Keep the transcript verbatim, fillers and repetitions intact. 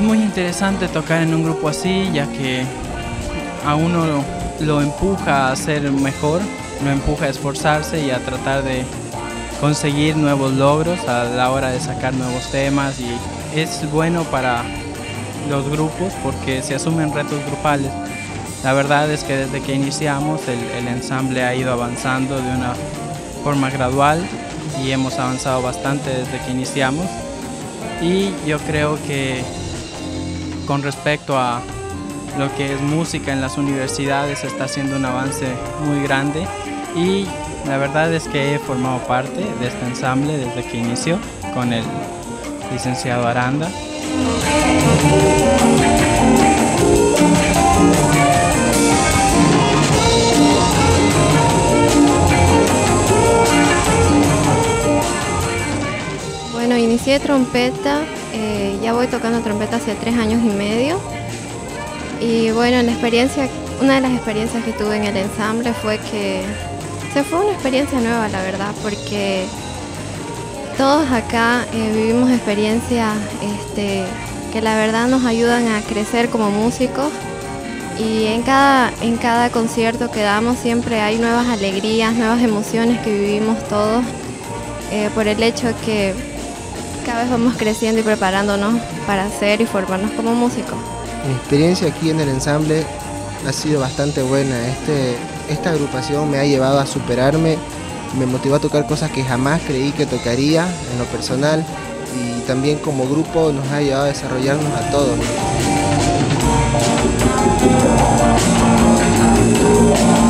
muy interesante tocar en un grupo así, ya que a uno lo, lo empuja a ser mejor, lo empuja a esforzarse y a tratar de conseguir nuevos logros a la hora de sacar nuevos temas, y es bueno para los grupos porque se asumen retos grupales. La verdad es que desde que iniciamos el, el ensamble ha ido avanzando de una forma gradual y hemos avanzado bastante desde que iniciamos, y yo creo que con respecto a lo que es música en las universidades se está haciendo un avance muy grande, y la verdad es que he formado parte de este ensamble desde que inició con el licenciado Aranda. Bueno, inicié trompeta, eh, ya voy tocando trompeta hace tres años y medio. Y bueno, la experiencia, una de las experiencias que tuve en el ensamble fue que se fue una experiencia nueva, la verdad, porque todos acá eh, vivimos experiencias este, que la verdad nos ayudan a crecer como músicos, y en cada, en cada concierto que damos siempre hay nuevas alegrías, nuevas emociones que vivimos todos, eh, por el hecho que cada vez vamos creciendo y preparándonos para ser y formarnos como músicos. Mi experiencia aquí en el ensamble ha sido bastante buena. Este, esta agrupación me ha llevado a superarme, me motivó a tocar cosas que jamás creí que tocaría en lo personal, y también como grupo nos ha llevado a desarrollarnos a todos.